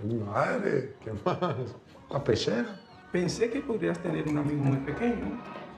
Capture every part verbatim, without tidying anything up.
Mi madre, ¿qué más? La pechera. Pensé que podrías tener un amigo muy pequeño.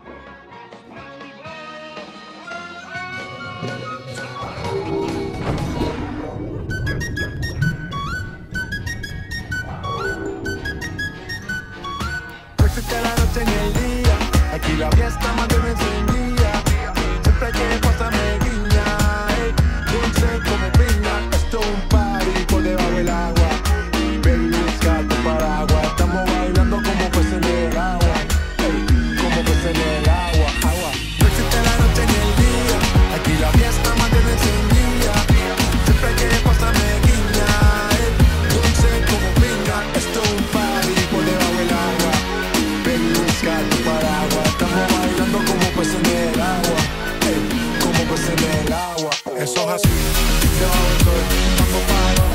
No existe la noche ni el día, aquí la fiesta mantiene encendida. Siempre hay que pasarme guiña, ey, dulce como piña. Esto es un party por debajo del agua. Baby, busca tu paraguas. Estamos bailando como peces en el agua, ey, como peces en el agua, agua. No existe la noche ni el día, aquí la fiesta mantiene encendida. Siempre hay que pasarme guiña, ey, dulce como piña. Esto es un party por debajo del agua. Baby, busca tu paraguas. Estamos bailando como peces en el agua, ey, como peces en el agua. Eso es así, debajo del sol, estamos parados.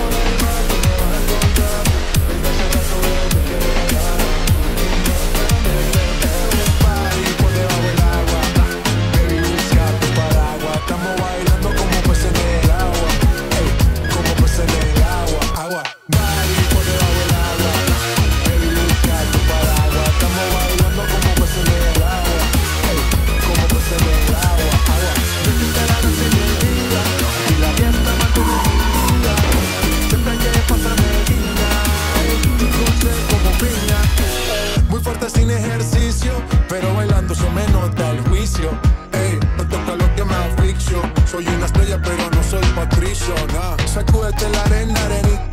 Sin ejercicio, pero bailando se me nota el juicio. Ey, no toca lo que me asfixio. Soy una estrella, pero no soy Patricio, nah. Sacúdete la arena, arenita.